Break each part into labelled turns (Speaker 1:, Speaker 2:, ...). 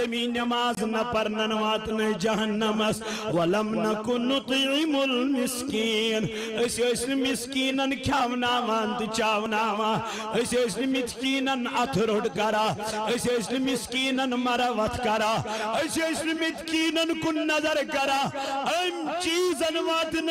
Speaker 1: کمی نماز نہ پرنن واتن جہنمس ولم نکن نطعم المسکین اس مسکینن کھاوناوان تو چاوناوان اس مسکینن اتھروڑ کرا اس مسکینن مروت کرا اس مسکینن کن نظر کرا ام چیزن واتن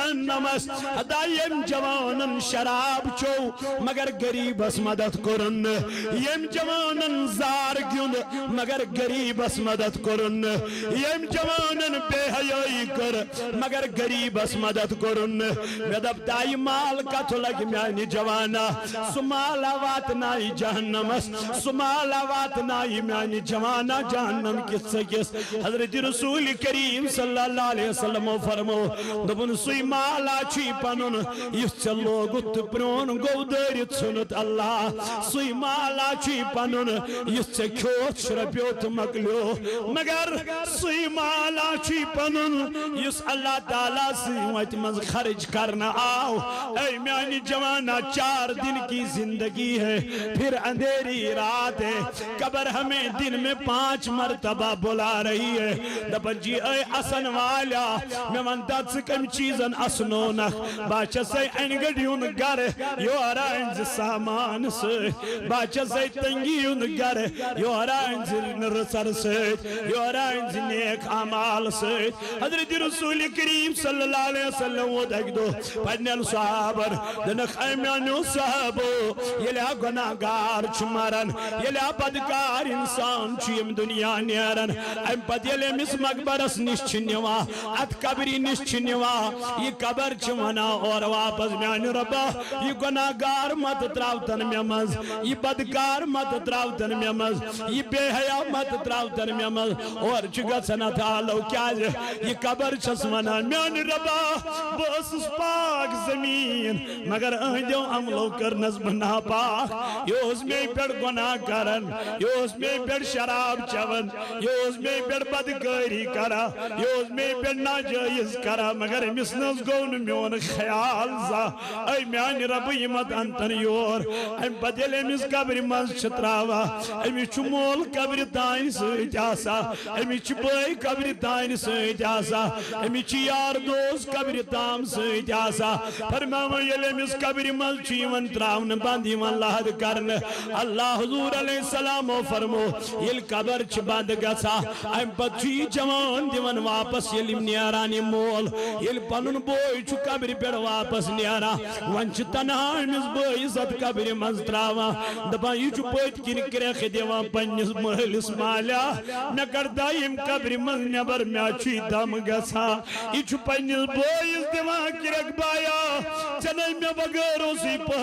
Speaker 1: جہنمس دائم جوانن شراب چو مگر غریبس مدد کرن یم جوانن زار گیون مگر غریبس مدد کرن یم جوانن بے حیائی کر مگر غریبس مدد کرن میں دب دائی مال کت لگ میانی جوانا سمالا واتنائی جہنمس سمالا واتنائی میانی جوانا جہنم کس سکس حضرت رسول کریم صلی اللہ علیہ وسلم فرمو دبن سوی مالا چی پنن اس چلوگت پرون گو دارت سنت اللہ سوی مالا چی پنن اس سے کھوت شرپیوت مکلیو مگر سوی مالا چی پنن اس اللہ تعالیٰ سے وقت مز خرج کرنا آؤ اے میانی جوانا 4 دن کی زندگی ہے پھر اندھیری رات ہے قبر ہمیں دن میں 5 مرتبہ بلا رہی ہے دبن جی اے اسن والا میں منتت سے کم چیزن اسنونک باچہ سے انگڑیون گر یو آرائنز سامان سے باچہ سے تنگیون گر یو آرائنز نرسر سے یو آرائنز نیک عمال سے حضرت رسول کریم صلی اللہ علیہ وسلم وہ دیکھ دو پڑھنیل صحابر دنک ایمانو صحابو یہ لیا گناہگار چمارن یہ لیا بدکار انسان چیم دنیا نیرن ایم پد یہ لیا مس مقبرس نشچنیوا ات قبری نشچنیوا یہ قبر چمنا اور واپس میانی ربا یہ گناہگار مت تراؤتن میں مز یہ بدکار مت تراؤتن میں مز یہ بے حیا مت تراؤتن میں مز اور چگت سنت آلو کیا یہ قبر چسمنا میانی ربا بس پاک زمین مگر اہدیو عملو کرنس بنا پاک یہ اس میں پیڑ گناہ کرن یہ اس میں پیڑ شراب چون یہ اس میں پیڑ بدکاری کرا یہ اس میں پیڑ ناجائز کرا مگر مسنس گون میون خیال زا اے میانی رب یمت انتن یور ایم بدل امیس قبر منز چتراوا امیس چو مول قبر تائن سویت آسا امیس چو بائی قبر تائن سویت آسا امیس چو یار دوست قبر تام سویت آسا فرماما یل امیس قبر منز چیون تراؤن باندی من لحد کرن اللہ حضور علیہ السلام فرمو یل قبر چھ باند گسا ایم بچی جوان دیون واپس یل نیارانی مول یل پنن بوئی چو قبر پیڑ واپس نیارا ونچ تنہا امیس بوئی زد قبر منز تراوا دبا یہ چو پویت کن کرخ دیوان پنیس محلس مالا نکر دائم قبر منز نبر میاچی دم گسا یہ چو پنیس بوئی دیوان کرخ بایا چنائی میں بغیروں سی